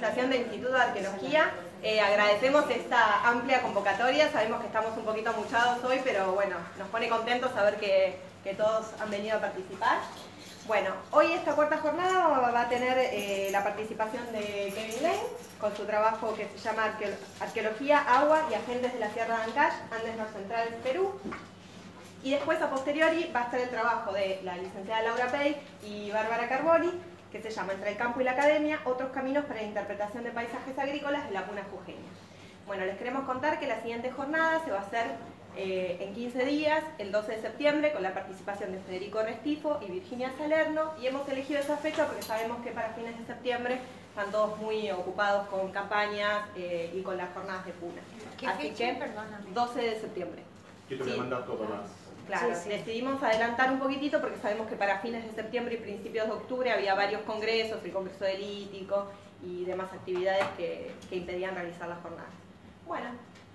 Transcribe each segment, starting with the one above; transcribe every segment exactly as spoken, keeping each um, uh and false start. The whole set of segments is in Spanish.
Administración del Instituto de Arqueología. Eh, agradecemos esta amplia convocatoria, sabemos que estamos un poquito amuchados hoy, pero bueno, nos pone contentos saber que, que todos han venido a participar. Bueno, hoy esta cuarta jornada va a tener eh, la participación de Kevin Lane con su trabajo que se llama Arqueo Arqueología, Agua y Agentes de la Sierra de Ancash, Andes Norcentral, Perú. Y después, a posteriori, va a estar el trabajo de la licenciada Laura Pei y Bárbara Carboni, que se llama Entre el campo y la academia, otros caminos para la interpretación de paisajes agrícolas de la Puna Jujeña. Bueno, les queremos contar que la siguiente jornada se va a hacer eh, en quince días, el doce de septiembre, con la participación de Federico Restifo y Virginia Salerno, y hemos elegido esa fecha porque sabemos que para fines de septiembre están todos muy ocupados con campañas eh, y con las jornadas de Puna. ¿Qué Así fecha? que, Perdóname. doce de septiembre. Yo te voy a mandar todo más. Claro, Sí, sí. decidimos adelantar un poquitito porque sabemos que para fines de septiembre y principios de octubre había varios congresos, el Congreso del Lítico y demás actividades que, que impedían realizar las jornadas. Bueno,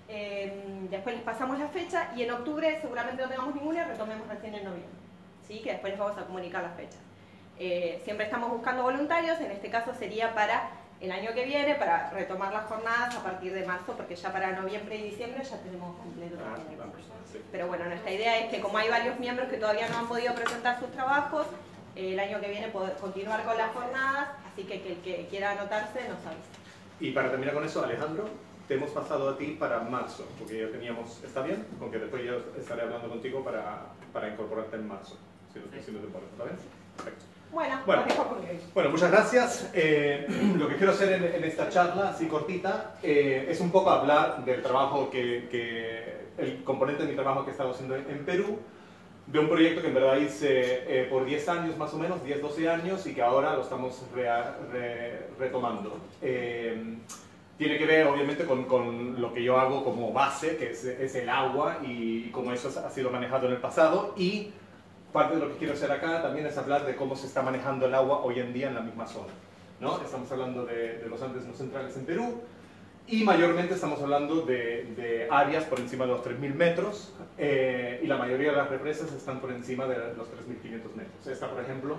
eh, después les pasamos la fecha y en octubre seguramente no tengamos ninguna y retomemos recién en noviembre, ¿sí? Que después les vamos a comunicar las fechas. Eh, siempre estamos buscando voluntarios, en este caso sería para el año que viene, para retomar las jornadas a partir de marzo, porque ya para noviembre y diciembre ya tenemos completo Ah, todo el claro, curso. sí. Pero bueno, nuestra idea es que como hay varios miembros que todavía no han podido presentar sus trabajos, eh, el año que viene poder continuar con las jornadas, así que, que el que quiera anotarse nos avisa. Y para terminar con eso, Alejandro, te hemos pasado a ti para marzo, porque ya teníamos, ¿está bien? Porque después yo estaré hablando contigo para, para incorporarte en marzo, si no, si no te importa, ¿está bien? Perfecto. Bueno, Bueno, los dejo con Luis. Bueno, muchas gracias. Eh, lo que quiero hacer en, en esta charla, así cortita, eh, es un poco hablar del trabajo que, que, el componente de mi trabajo que he estado haciendo en, en Perú, de un proyecto que en verdad hice eh, por diez años más o menos, diez, doce años, y que ahora lo estamos re, re, retomando. Eh, tiene que ver obviamente con, con lo que yo hago como base, que es, es el agua, y cómo eso ha sido manejado en el pasado, y parte de lo que quiero hacer acá también es hablar de cómo se está manejando el agua hoy en día en la misma zona, ¿no? Estamos hablando de, de los Andes no centrales en Perú y mayormente estamos hablando de, de áreas por encima de los tres mil metros eh, y la mayoría de las represas están por encima de los tres mil quinientos metros. Esta, por ejemplo,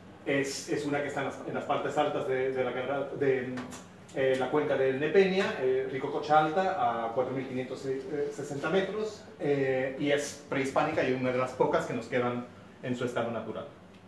es, es una que está en las, en las partes altas de, de, la, de eh, la cuenca del Nepeña, eh, Ricococha Alta, a cuatro mil quinientos sesenta metros eh, y es prehispánica y una de las pocas que nos quedan en su estado natural.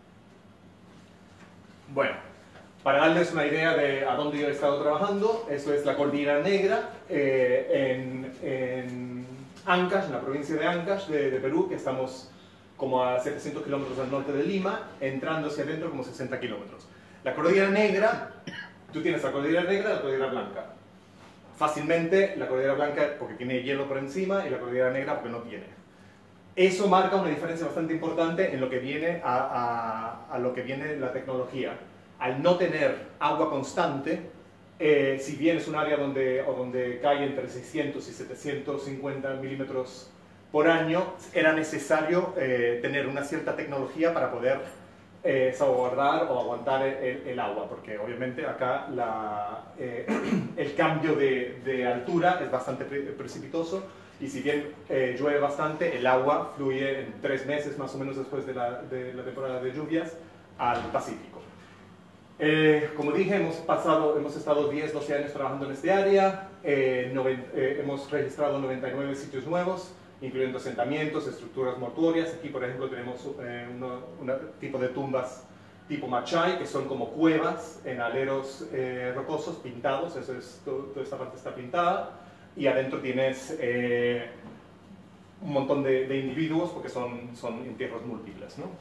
Bueno, para darles una idea de a dónde yo he estado trabajando, eso es la Cordillera Negra eh, en, en Ancash, en la provincia de Ancash de, de Perú, que estamos como a setecientos kilómetros al norte de Lima, entrando hacia adentro como sesenta kilómetros. La Cordillera Negra, tú tienes la Cordillera Negra y la Cordillera Blanca. Fácilmente la Cordillera Blanca porque tiene hielo por encima y la Cordillera Negra porque no tiene. Eso marca una diferencia bastante importante en lo que viene a, a, a lo que viene la tecnología. Al no tener agua constante, eh, si bien es un área donde, o donde cae entre seiscientos y setecientos cincuenta milímetros por año, era necesario eh, tener una cierta tecnología para poder eh, salvaguardar o aguantar el, el agua, porque obviamente acá la, eh, el cambio de, de altura es bastante pre precipitoso. Y si bien eh, llueve bastante, el agua fluye en tres meses más o menos después de la, de la temporada de lluvias al Pacífico. Eh, como dije, hemos, pasado, hemos estado diez, doce años trabajando en este área, eh, noven, eh, hemos registrado noventa y nueve sitios nuevos, incluyendo asentamientos, estructuras mortuorias. Aquí, por ejemplo, tenemos eh, un tipo de tumbas tipo Machay, que son como cuevas en aleros eh, rocosos pintados, eso es, todo, toda esta parte está pintada. Y adentro tienes eh, un montón de, de individuos porque son, son entierros múltiples, ¿no?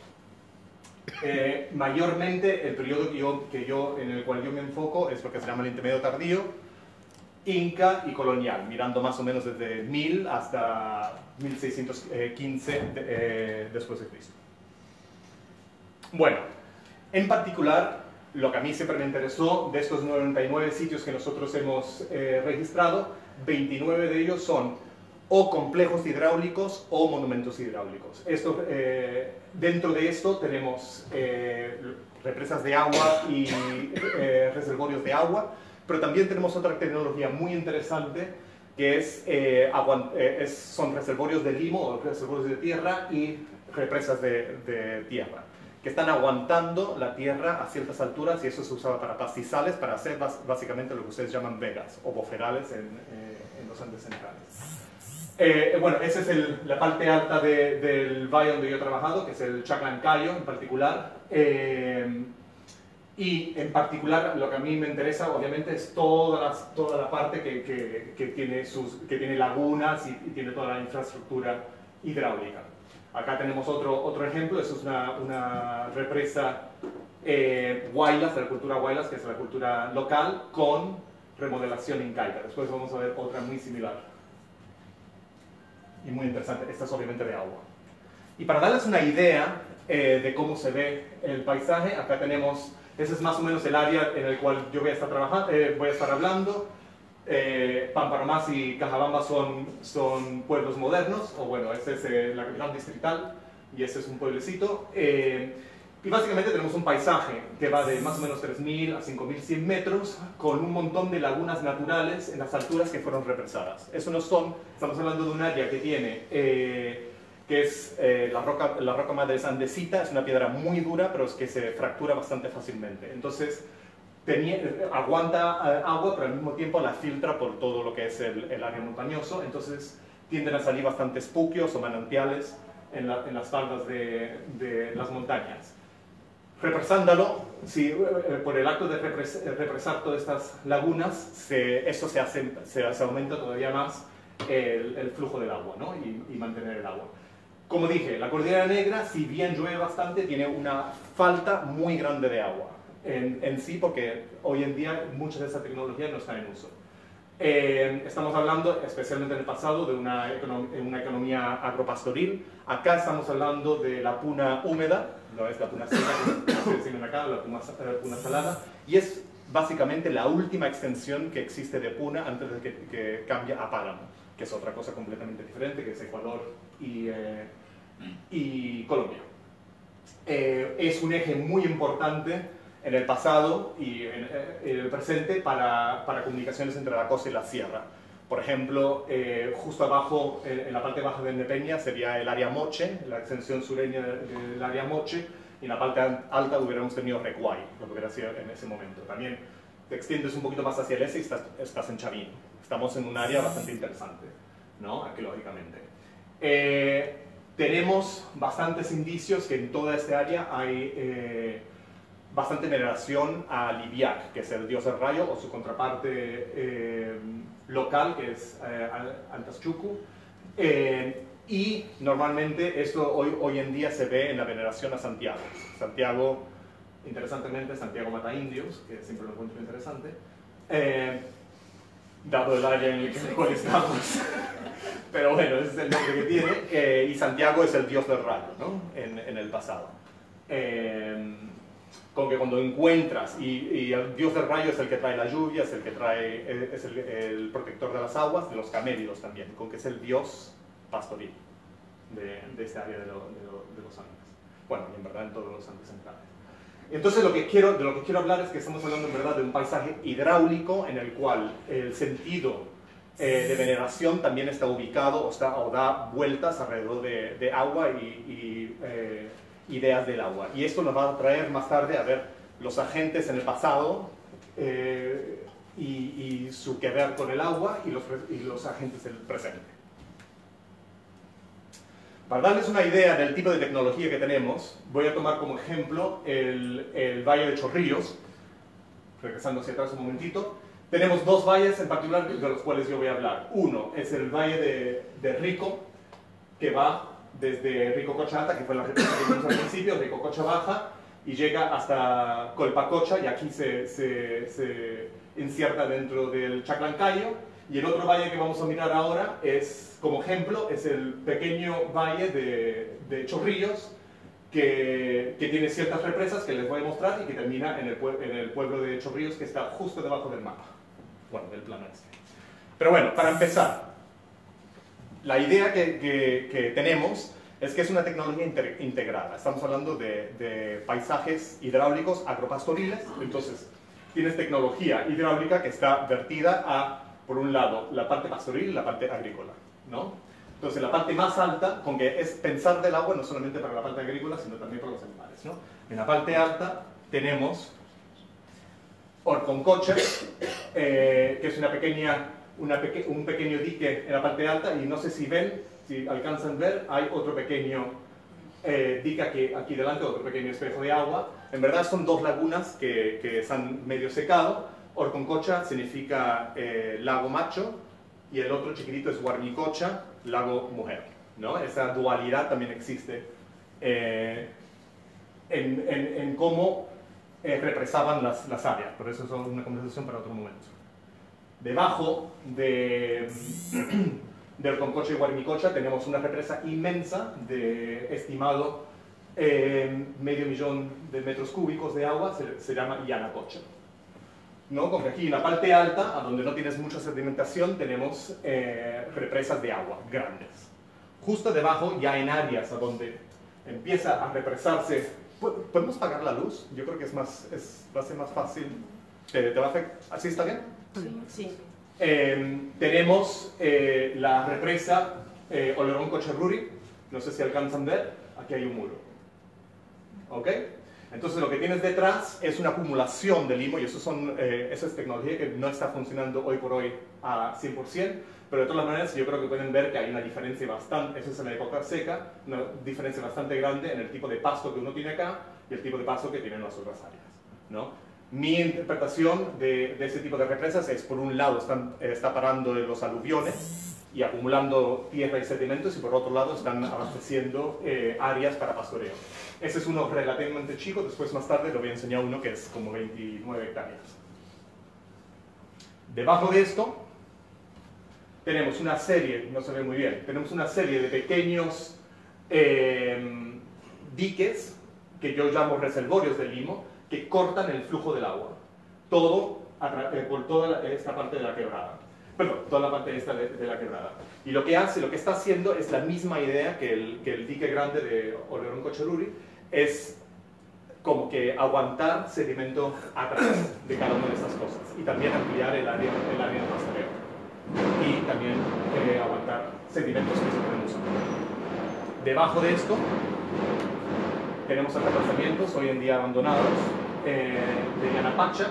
Eh, mayormente el periodo que yo, que yo, en el cual yo me enfoco es lo que se llama el intermedio tardío, inca y colonial, mirando más o menos desde mil hasta mil seiscientos quince de, eh, después de Cristo. Bueno, en particular, lo que a mí siempre me interesó de estos noventa y nueve sitios que nosotros hemos eh, registrado, veintinueve de ellos son o complejos hidráulicos o monumentos hidráulicos. Esto, eh, dentro de esto tenemos eh, represas de agua y eh, reservorios de agua, pero también tenemos otra tecnología muy interesante que es, eh, eh, es, son reservorios de limo o reservorios de tierra y represas de, de tierra, que están aguantando la tierra a ciertas alturas, y eso se usaba para pastizales, para hacer básicamente lo que ustedes llaman vegas o boferales en, eh, en los Andes centrales. Eh, bueno, esa es el, la parte alta de, del valle donde yo he trabajado, que es el Chaclancayo en particular. Eh, y en particular lo que a mí me interesa obviamente es toda la, toda la parte que, que, que, tiene sus, que tiene lagunas y, y tiene toda la infraestructura hidráulica. Acá tenemos otro, otro ejemplo, eso es una, una represa eh, Huaylas, de la cultura Huaylas, que es la cultura local, con remodelación incaica. Después vamos a ver otra muy similar y muy interesante. Esta es obviamente de agua. Y para darles una idea eh, de cómo se ve el paisaje, acá tenemos, ese es más o menos el área en el cual yo voy a estar, trabajando, eh, voy a estar hablando. Eh, Pamparomás y Cajabamba son, son pueblos modernos, o bueno, esta es eh, la capital distrital y este es un pueblecito. Eh, y básicamente tenemos un paisaje que va de más o menos tres mil a cinco mil cien metros, con un montón de lagunas naturales en las alturas que fueron represadas. Eso no son, estamos hablando de un área que tiene, eh, que es eh, la, roca, la roca madre es andesita, es una piedra muy dura, pero es que se fractura bastante fácilmente. Entonces, Tenía, aguanta agua, pero al mismo tiempo la filtra por todo lo que es el, el área montañoso, entonces tienden a salir bastantes puquios o manantiales en, la, en las faldas de, de las montañas. Represándolo, si, por el acto de repres, represar todas estas lagunas, se, eso se, hace, se, se aumenta todavía más el, el flujo del agua, ¿no? y, y mantener el agua. Como dije, la Cordillera Negra, si bien llueve bastante, tiene una falta muy grande de agua. En, en sí, porque hoy en día mucha de esa tecnología no está en uso. Eh, estamos hablando, especialmente en el pasado, de una, econom una economía agropastoril. Acá estamos hablando de la puna húmeda, no es la puna seca, que se decimos acá, la puna, la puna salada, y es básicamente la última extensión que existe de puna antes de que, que cambie a páramo, que es otra cosa completamente diferente, que es Ecuador y, eh, y Colombia. Eh, es un eje muy importante en el pasado y en, en el presente para, para comunicaciones entre la costa y la sierra. Por ejemplo, eh, justo abajo, en, en la parte baja de Indepeña, sería el área Moche, la extensión sureña del área Moche, y en la parte alta hubiéramos tenido Recuay, lo que hubiera sido en ese momento. También te extiendes un poquito más hacia el este y estás, estás en Chavín. Estamos en un área bastante interesante, ¿no? Arqueológicamente. Eh, tenemos bastantes indicios que en toda esta área hay eh, bastante veneración a Libiac, que es el dios del rayo, o su contraparte eh, local, que es eh, Antaschuku. Eh, y normalmente esto hoy, hoy en día se ve en la veneración a Santiago. Santiago, interesantemente, Santiago mata indios, que siempre lo encuentro interesante, eh, dado el área en el que estamos. Pero bueno, ese es el nombre que tiene. Eh, y Santiago es el dios del rayo, ¿no? en, en el pasado. Eh, con que cuando encuentras, y, y el dios del rayo es el que trae la lluvia, es el que trae, es el, el protector de las aguas, de los camélidos también, con que es el dios pastoril de, de este área de, lo, de, lo, de los Andes. Bueno, y en verdad en todos los Andes centrales. Entonces lo que quiero, de lo que quiero hablar es que estamos hablando en verdad de un paisaje hidráulico en el cual el sentido eh, de veneración también está ubicado o, está, o da vueltas alrededor de, de agua y, y eh, ideas del agua. Y esto nos va a traer más tarde a ver los agentes en el pasado eh, y, y su que ver con el agua y los, y los agentes del presente. Para darles una idea del tipo de tecnología que tenemos, voy a tomar como ejemplo el, el Valle de Chorrillos. Regresando hacia atrás un momentito. Tenemos dos valles en particular de los cuales yo voy a hablar. Uno es el Valle de, de Rico, que va desde Rico Cocha, que fue la represa que vimos al principio, Rico Cocha baja y llega hasta Colpacocha, y aquí se, se, se inserta dentro del Chaclancayo. Y el otro valle que vamos a mirar ahora es, como ejemplo, es el pequeño valle de, de Chorrillos, que, que tiene ciertas represas que les voy a mostrar y que termina en el, en el pueblo de Chorrillos, que está justo debajo del mapa, bueno, del plano este. Pero bueno, para empezar, la idea que, que, que tenemos es que es una tecnología integrada. Estamos hablando de, de paisajes hidráulicos agropastoriles. Entonces, tienes tecnología hidráulica que está vertida a, por un lado, la parte pastoril y la parte agrícola, ¿no? Entonces, la parte más alta, con que es pensar del agua no solamente para la parte agrícola, sino también para los animales, ¿no? En la parte alta tenemos Orconcocha, eh, que es una pequeña, una peque un pequeño dique en la parte alta, y no sé si ven, si alcanzan a ver, hay otro pequeño eh, dique aquí, aquí delante, otro pequeño espejo de agua. En verdad son dos lagunas que, que se han medio secado. Orconcocha significa eh, lago macho, y el otro chiquitito es Huarmicocha, lago mujer, ¿no? Esa dualidad también existe eh, en, en, en cómo eh, represaban las, las áreas, pero eso es una conversación para otro momento. Debajo de, de Orconcocha y Huarmicocha tenemos una represa inmensa de estimado eh, medio millón de metros cúbicos de agua, se, se llama Yanacocha. ¿No? Porque aquí en la parte alta, a donde no tienes mucha sedimentación, tenemos eh, represas de agua grandes. Justo debajo, ya en áreas a donde empieza a represarse. ¿Podemos apagar la luz? Yo creo que es más, es, va a ser más fácil. ¿Te, te va a afectar? ¿Así está bien? Sí. Eh, tenemos eh, la represa eh, Olerón-Coccherruri. No sé si alcanzan a ver. Aquí hay un muro. ¿Ok? Entonces lo que tienes detrás es una acumulación de limo, y eso, son, eh, eso es tecnología que no está funcionando hoy por hoy a cien por cien, pero de todas maneras yo creo que pueden ver que hay una diferencia bastante, eso es en la época seca, una diferencia bastante grande en el tipo de pasto que uno tiene acá y el tipo de pasto que tienen las otras áreas, ¿no? Mi interpretación de, de ese tipo de represas es, por un lado, están, eh, está parando los aluviones y acumulando tierra y sedimentos, y por otro lado están abasteciendo eh, áreas para pastoreo. Ese es uno relativamente chico, después más tarde lo voy a enseñar uno que es como veintinueve hectáreas. Debajo de esto tenemos una serie, no se ve muy bien, tenemos una serie de pequeños eh, diques, que yo llamo reservorios de limo, que cortan el flujo del agua, todo eh, por toda esta parte de la quebrada. Perdón, toda la parte esta de, de la quebrada. Y lo que hace, lo que está haciendo es la misma idea que el, que el dique grande de Olerón-Coccherruri, es como que aguantar sedimento atrás de cada una de esas cosas, y también ampliar el área, el área de pastoreo, y también eh, aguantar sedimentos que se pueden usar. Debajo de esto tenemos atrapamientos hoy en día abandonados eh, de Yanapacha.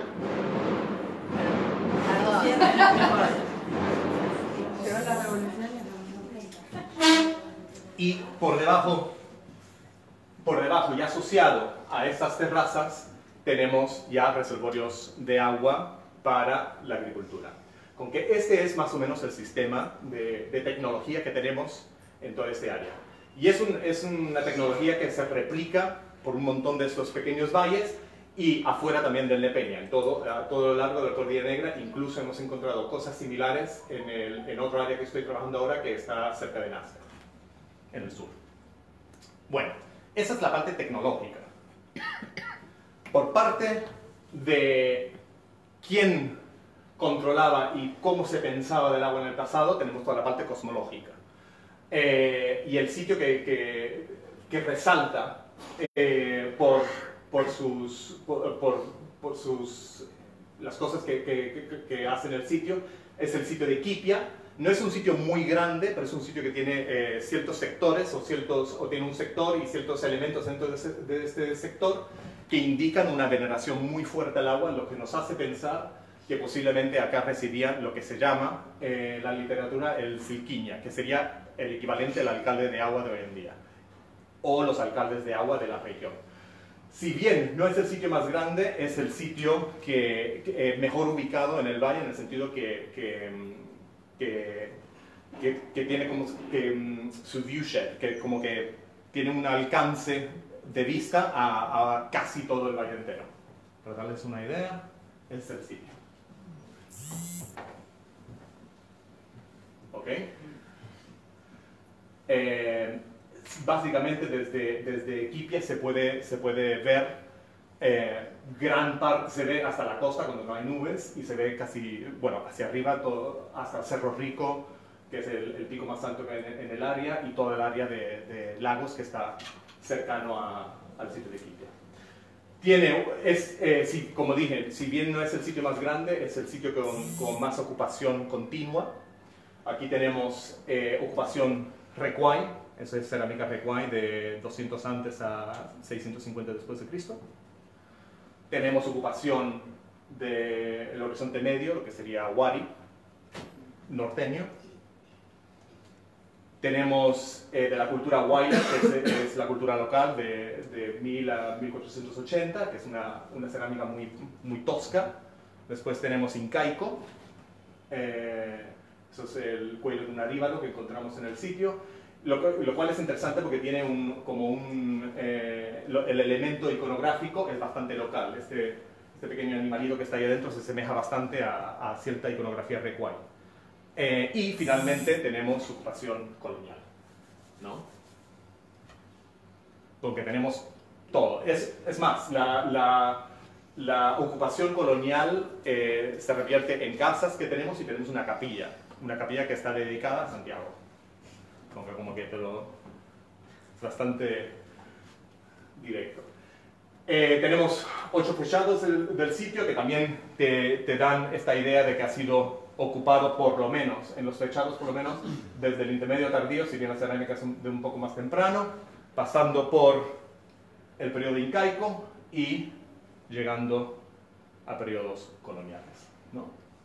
Y por debajo, por debajo y asociado a estas terrazas, tenemos ya reservorios de agua para la agricultura. Con que este es más o menos el sistema de, de tecnología que tenemos en toda esta área. Y es, un, es una tecnología que se replica por un montón de estos pequeños valles y afuera también del Nepeña, en todo, a todo lo largo de la Cordillera Negra. Incluso hemos encontrado cosas similares en, el, en otro área que estoy trabajando ahora, que está cerca de Nazca, en el sur. Bueno, esa es la parte tecnológica. Por parte de quién controlaba y cómo se pensaba del agua en el pasado, tenemos toda la parte cosmológica. Eh, y el sitio que, que, que resalta eh, por, por sus, por, por, por sus, las cosas que, que, que, que hacen el sitio, es el sitio de Quipia. No es un sitio muy grande, pero es un sitio que tiene eh, ciertos sectores, o, ciertos, o tiene un sector y ciertos elementos dentro de, ese, de este sector que indican una veneración muy fuerte al agua, lo que nos hace pensar que posiblemente acá residía lo que se llama eh, en la literatura el Silquiña, que sería el equivalente al alcalde de agua de hoy en día, o los alcaldes de agua de la región. Si bien no es el sitio más grande, es el sitio que, que eh, mejor ubicado en el valle, en el sentido que, que, que, que, que tiene como que, um, su viewshed, que como que tiene un alcance de vista a, a casi todo el valle entero. Para darles una idea, es el sitio. ¿Ok? Eh, básicamente desde, desde Quipia se puede, se puede ver eh, gran parte, se ve hasta la costa cuando no hay nubes, y se ve casi, bueno, hacia arriba todo, hasta Cerro Rico, que es el, el pico más alto que hay en, en el área, y todo el área de, de lagos que está cercano a, al sitio de Quipia. Tiene, es, eh, sí, como dije, si bien no es el sitio más grande, es el sitio con, con más ocupación continua. Aquí tenemos eh, ocupación Recuay, Eso es cerámica Recuay de doscientos antes a seiscientos cincuenta después de Cristo. Tenemos ocupación del Horizonte Medio, lo que sería Wari, norteño. Tenemos eh, de la cultura Huayla, que es, es la cultura local de, de mil a mil cuatrocientos ochenta, que es una, una cerámica muy, muy tosca. Después tenemos incaico, eh, eso es el cuello de un aríbalo que encontramos en el sitio, lo, lo cual es interesante porque tiene un, como un, eh, lo, el elemento iconográfico es bastante local. Este, este pequeño animalito que está ahí adentro se asemeja bastante a, a cierta iconografía Recuay. Eh, y finalmente tenemos ocupación colonial, ¿no? Porque tenemos todo. Es, es más, la, la, la ocupación colonial eh, se revierte en casas que tenemos y tenemos una capilla. Una capilla que está dedicada a Santiago. Como, como que te lo, es bastante directo. Eh, tenemos ocho fechados del, del sitio que también te, te dan esta idea de que ha sido ocupado por lo menos, en los fechados por lo menos, desde el intermedio tardío, si bien la cerámica es de un poco más temprano, pasando por el periodo incaico y llegando a periodos coloniales, ¿no?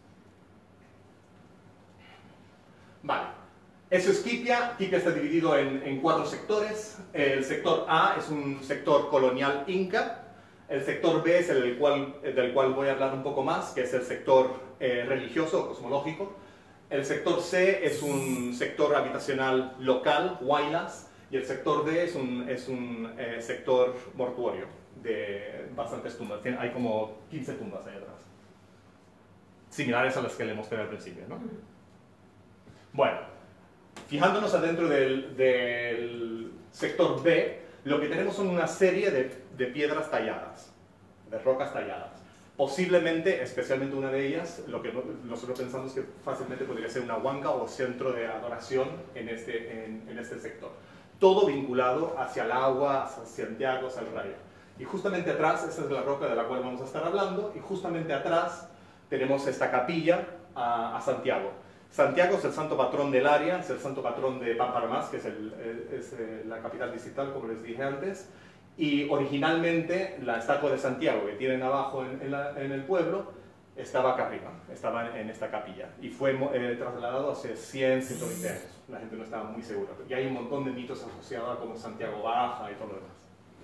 Vale, eso es Quipia. Quipia está dividido en, en cuatro sectores. El sector A es un sector colonial inca. El sector B es el cual, del cual voy a hablar un poco más, que es el sector eh, religioso o cosmológico. El sector C es un sector habitacional local, huaylas, y el sector D es un, es un eh, sector mortuorio, de bastantes tumbas. Tiene, hay como quince tumbas ahí atrás, similares a las que le mostré al principio, ¿no? Bueno, fijándonos adentro del, del sector B, lo que tenemos son una serie de, de piedras talladas, de rocas talladas. Posiblemente, especialmente una de ellas, lo que nosotros pensamos que fácilmente podría ser una huanca o centro de adoración en este, en, en este sector. Todo vinculado hacia el agua, hacia Santiago, hacia el rayo. Y justamente atrás, esa es la roca de la cual vamos a estar hablando, y justamente atrás tenemos esta capilla a, a Santiago. Santiago es el santo patrón del área, es el santo patrón de Pamparmás, que es, el, es la capital distrital, como les dije antes, y originalmente la estatua de Santiago que tienen abajo en, en, la, en el pueblo estaba acá arriba, estaba en, en esta capilla, y fue eh, trasladado hace cien, ciento veinte años. La gente no estaba muy segura, y hay un montón de mitos asociados como Santiago Baja y todo lo demás.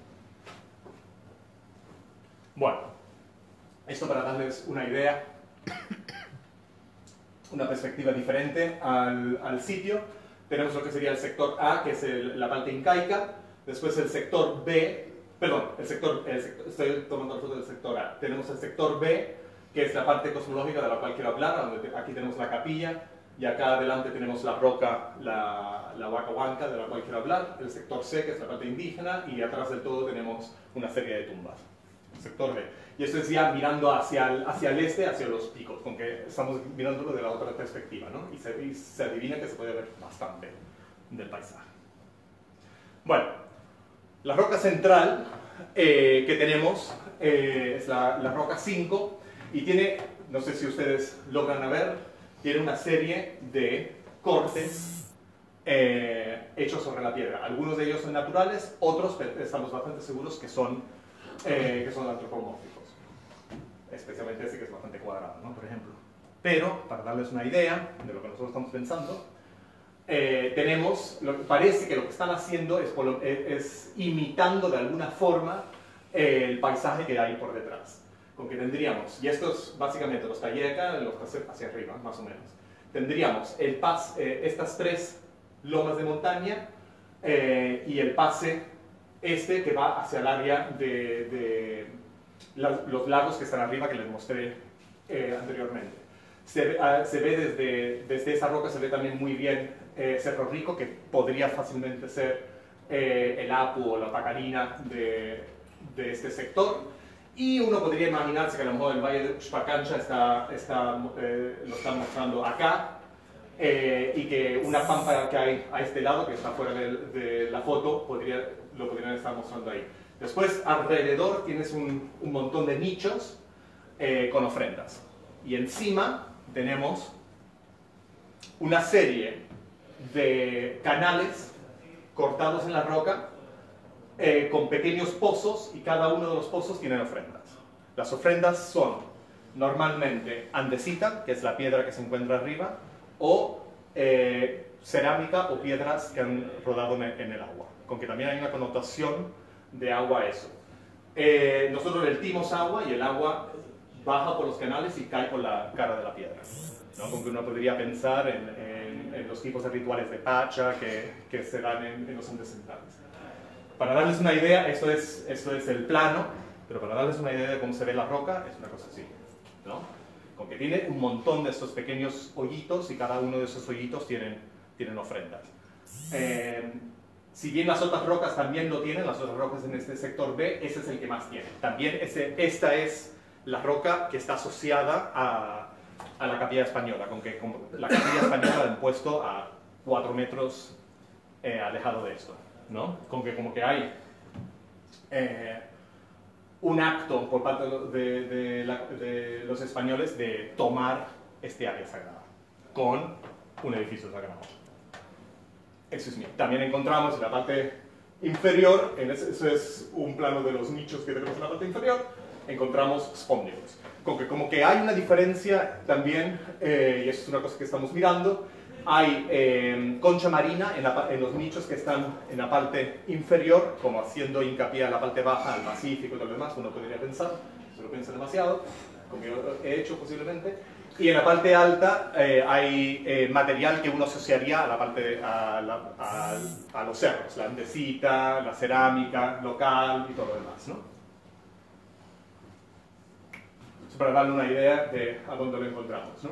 Bueno, esto para darles una idea, una perspectiva diferente al, al sitio. Tenemos lo que sería el sector A, que es el, la parte incaica. Después el sector B, perdón, el sector, el sector, estoy tomando la foto del sector A. Tenemos el sector B, que es la parte cosmológica de la cual quiero hablar, donde te, aquí tenemos la capilla, y acá adelante tenemos la roca, la, la Huaca Huanca, de la cual quiero hablar. El sector C, que es la parte indígena, y atrás del todo tenemos una serie de tumbas. El sector B. Y esto es ya mirando hacia el, hacia el este, hacia los picos, con que estamos mirándolo de la otra perspectiva, ¿no? Y se, y se adivina que se puede ver bastante del paisaje. Bueno, la roca central eh, que tenemos eh, es la, la roca cinco, y tiene, no sé si ustedes logran ver, tiene una serie de cortes eh, hechos sobre la piedra. Algunos de ellos son naturales, otros estamos bastante seguros que son, eh, que son antropomórficos. Especialmente este que es bastante cuadrado, ¿no? Por ejemplo. Pero, para darles una idea de lo que nosotros estamos pensando, eh, tenemos, lo que parece que lo que están haciendo es, por lo, es, es imitando de alguna forma eh, el paisaje que hay por detrás. Con que tendríamos, y esto es básicamente los talleres acá, los hacia, hacia arriba, más o menos. Tendríamos el pas, eh, estas tres lomas de montaña eh, y el pase este que va hacia el área de, de los lagos que están arriba que les mostré eh, anteriormente. Se, uh, se ve desde, desde esa roca, se ve también muy bien eh, Cerro Rico, que podría fácilmente ser eh, el Apu o la Pacarina de, de este sector. Y uno podría imaginarse que a lo mejor el Valle de Uxpacancha está, está, eh, lo están mostrando acá, eh, y que una pampa que hay a este lado, que está fuera de, de la foto, podría, lo podrían estar mostrando ahí. Después, alrededor tienes un, un montón de nichos eh, con ofrendas. Y encima tenemos una serie de canales cortados en la roca, eh, con pequeños pozos, y cada uno de los pozos tiene ofrendas. Las ofrendas son normalmente andesita, que es la piedra que se encuentra arriba, o eh, cerámica o piedras que han rodado en el, en el agua, con que también hay una connotación de agua a eso. Eh, nosotros vertimos agua y el agua baja por los canales y cae por la cara de la piedra, ¿no? Con que uno podría pensar en, en, en los tipos de rituales de Pacha que, que se dan en, en los Andes centrales. Para darles una idea, esto es, esto es el plano, pero para darles una idea de cómo se ve la roca, es una cosa así, ¿no? Con que tiene un montón de estos pequeños hoyitos y cada uno de esos hoyitos tienen, tienen ofrendas. Eh, si bien las otras rocas también lo tienen, las otras rocas en este sector B, ese es el que más tiene. También ese, esta es la roca que está asociada a, a la capilla española, con que como la capilla española la han puesto a cuatro metros eh, alejado de esto, ¿no? Con que como que hay eh, un acto por parte de, de, la, de los españoles de tomar este área sagrada con un edificio sagrado. Eso es mío. También encontramos en la parte inferior, en ese, eso es un plano de los nichos que tenemos en la parte inferior, encontramos spóndilos. Con que como que hay una diferencia también, eh, y eso es una cosa que estamos mirando, hay eh, concha marina en, la, en los nichos que están en la parte inferior, como haciendo hincapié a la parte baja, al Pacífico y todo lo demás, uno podría pensar, se lo piensa demasiado, como yo he hecho posiblemente. Y en la parte alta eh, hay eh, material que uno asociaría a, la parte, a, la, a, a los cerros, la andesita, la cerámica local y todo lo demás, ¿no? Eso para darle una idea de a dónde lo encontramos, ¿no?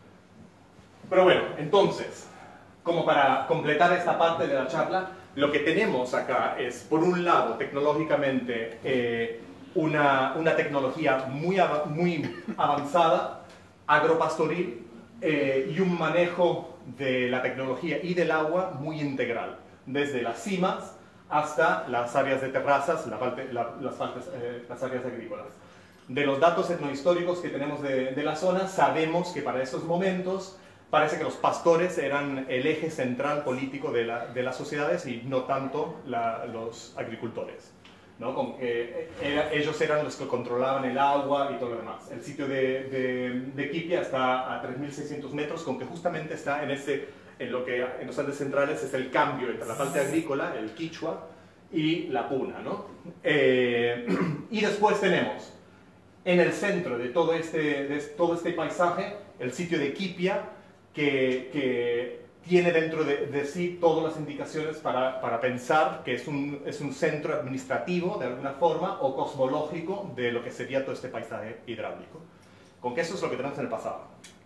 Pero bueno, entonces, como para completar esta parte de la charla, lo que tenemos acá es, por un lado, tecnológicamente, eh, una, una tecnología muy, muy avanzada, agropastoril, eh, y un manejo de la tecnología y del agua muy integral, desde las cimas hasta las áreas de terrazas, la parte, la, las, partes, eh, las áreas agrícolas. De los datos etnohistóricos que tenemos de, de la zona, sabemos que para esos momentos parece que los pastores eran el eje central político de, la, de las sociedades y no tanto la, los agricultores, ¿no? Con que era, ellos eran los que controlaban el agua y todo lo demás. El sitio de, de, de Quipia está a tres mil seiscientos metros, con que justamente está en, ese, en lo que en los Andes centrales es el cambio entre la parte agrícola, el quichua, y la puna, ¿no? Eh, y después tenemos en el centro de todo este, de todo este paisaje el sitio de Quipia, que, que tiene dentro de, de sí todas las indicaciones para, para pensar que es un, es un centro administrativo de alguna forma o cosmológico de lo que sería todo este paisaje hidráulico. Con que eso es lo que tenemos en el pasado.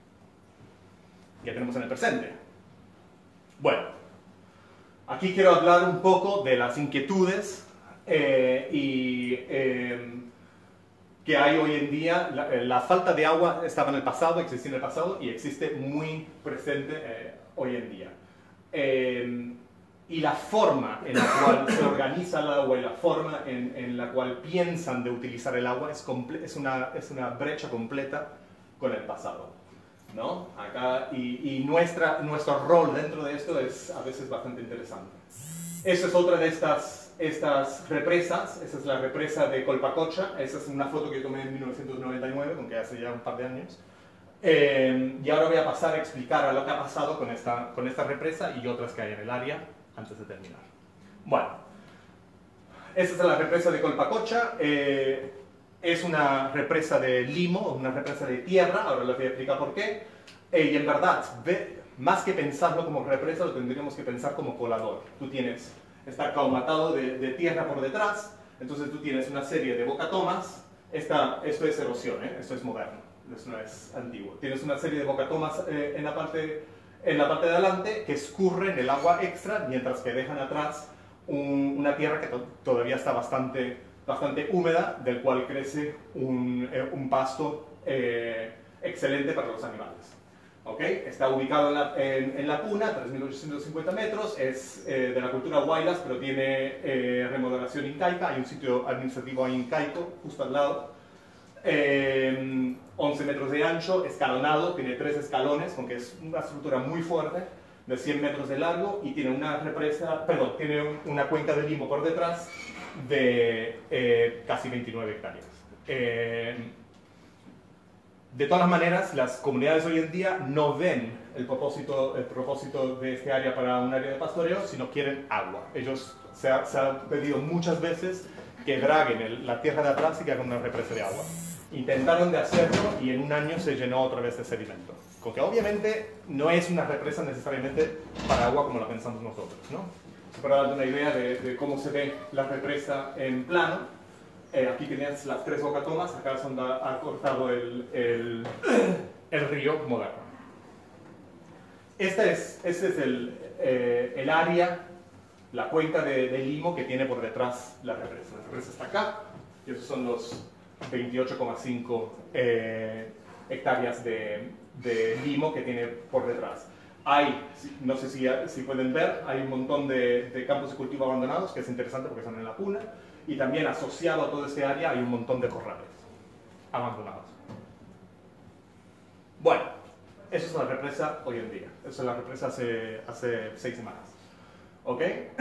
¿Qué tenemos en el presente? Bueno, aquí quiero hablar un poco de las inquietudes eh, y eh, que hay hoy en día. La, la falta de agua estaba en el pasado, existía en el pasado y existe muy presente eh, hoy en día. Eh, y la forma en la cual se organiza el agua y la forma en, en la cual piensan de utilizar el agua es, es, una, es una brecha completa con el pasado, ¿no? Acá, y y nuestra, nuestro rol dentro de esto es a veces bastante interesante. Esa es otra de estas estas represas. Esa es la represa de Colpacocha. Esa es una foto que tomé en mil novecientos noventa y nueve, aunque hace ya un par de años. Eh, y ahora voy a pasar a explicar a lo que ha pasado con esta, con esta represa y otras que hay en el área antes de terminar. Bueno, esta es la represa de Colpacocha. Eh, es una represa de limo, una represa de tierra. Ahora les voy a explicar por qué. Eh, y en verdad, ve, más que pensarlo como represa, lo tendríamos que pensar como colador. Tú tienes... está caumatado de, de tierra por detrás, entonces tú tienes una serie de bocatomas. Esta, esto es erosión, ¿eh? Esto es moderno, esto no es antiguo. Tienes una serie de bocatomas eh, en, la parte, en la parte de adelante que escurren el agua extra, mientras que dejan atrás un, una tierra que to todavía está bastante, bastante húmeda, del cual crece un, eh, un pasto eh, excelente para los animales. ¿Okay? Está ubicado en la, en, en la Puna, tres mil ochocientos cincuenta metros, es eh, de la cultura Huaylas, pero tiene eh, remodelación incaica. Hay un sitio administrativo ahí incaico, justo al lado. Eh, once metros de ancho, escalonado, tiene tres escalones, aunque es una estructura muy fuerte. de cien metros de largo y tiene una represa, perdón, tiene una cuenca de limo por detrás de eh, casi veintinueve hectáreas. Eh, de todas maneras, las comunidades hoy en día no ven el propósito, el propósito de este área para un área de pastoreo, sino quieren agua. Ellos se ha, se ha pedido muchas veces que draguen el, la tierra de atrás y que hagan una represa de agua. Intentaron de hacerlo y en un año se llenó otra vez de sedimento. Con que obviamente no es una represa necesariamente para agua como la pensamos nosotros, ¿no? Para darte una idea de, de cómo se ve la represa en plano, eh, aquí tienes las tres bocatomas, acá es donde ha cortado el, el, el río moderno. Este es, este es el, eh, el área, la cuenca de, de limo que tiene por detrás la represa. La represa está acá y esos son los veintiocho coma cinco eh, hectáreas de, de limo que tiene por detrás. Hay, no sé si, si pueden ver, hay un montón de, de campos de cultivo abandonados, que es interesante porque están en la puna, y también asociado a todo este área hay un montón de corrales abandonados. Bueno, eso es la represa hoy en día. Eso es la represa hace, hace seis semanas. ¿Ok?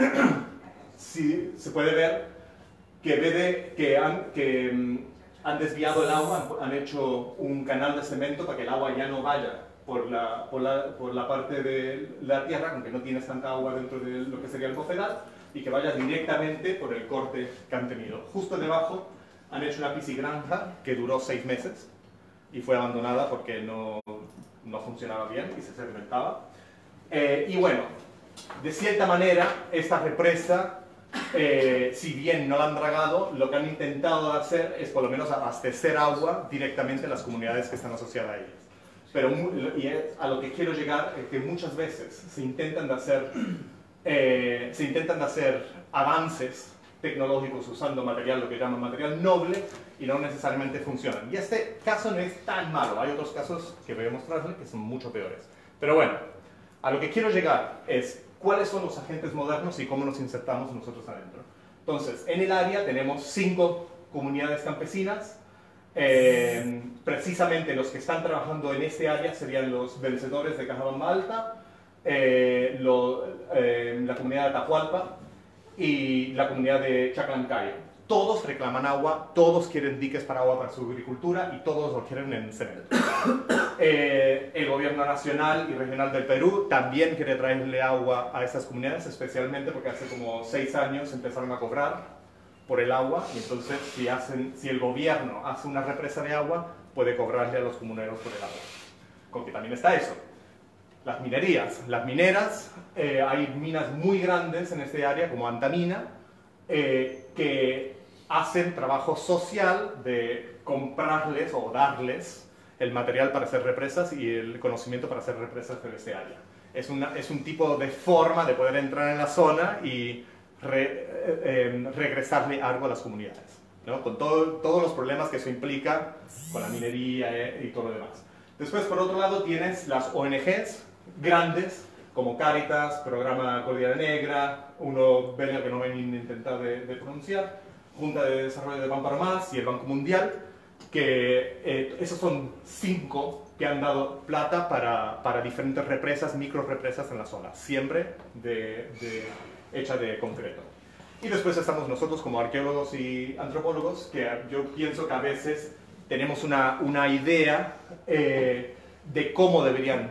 Si, se puede ver que, de, que, han, que um, han desviado el agua, han hecho un canal de cemento para que el agua ya no vaya por la, por la, por la parte de la tierra, aunque no tienes tanta agua dentro de lo que sería el bofedal, y que vaya directamente por el corte que han tenido. Justo debajo han hecho una piscigranja que duró seis meses y fue abandonada porque no, no funcionaba bien y se sedimentaba. Eh, y bueno, de cierta manera, esta represa, eh, si bien no la han dragado, lo que han intentado hacer es por lo menos abastecer agua directamente a las comunidades que están asociadas a ellas. Pero y a lo que quiero llegar es que muchas veces se intentan de hacer, eh, se intentan de hacer avances tecnológicos usando material, lo que llaman material noble, y no necesariamente funcionan. Y este caso no es tan malo, hay otros casos que voy a mostrarles que son mucho peores. Pero bueno, a lo que quiero llegar es cuáles son los agentes modernos y cómo nos insertamos nosotros adentro. Entonces, en el área tenemos cinco comunidades campesinas. Eh, precisamente los que están trabajando en este área serían los vencedores de Cajabamba Alta, eh, lo, eh, la comunidad de Atahualpa y la comunidad de Chaclancayo. Todos reclaman agua, todos quieren diques para agua para su agricultura y todos lo quieren en cemento. Eh, el gobierno nacional y regional del Perú también quiere traerle agua a estas comunidades, especialmente porque hace como seis años empezaron a cobrar por el agua, y entonces si, hacen, si el gobierno hace una represa de agua, puede cobrarle a los comuneros por el agua. Con que también está eso. Las minerías. Las mineras, eh, hay minas muy grandes en este área, como Antamina, eh, que hacen trabajo social de comprarles o darles el material para hacer represas y el conocimiento para hacer represas en este área. Es, una, es un tipo de forma de poder entrar en la zona y Re, eh, eh, regresarle algo a las comunidades, ¿no? Con todo, todos los problemas que eso implica con la minería eh, y todo lo demás. Después, por otro lado, tienes las O N Ges grandes, como Cáritas, Programa Cordillera Negra, uno belga que no voy a intentar de, de pronunciar, Junta de Desarrollo de Pamparo Más y el Banco Mundial, que eh, esos son cinco que han dado plata para, para diferentes represas, micro represas en la zona, siempre de... de hecha de concreto. Y después estamos nosotros como arqueólogos y antropólogos, que yo pienso que a veces tenemos una, una idea eh, de cómo deberían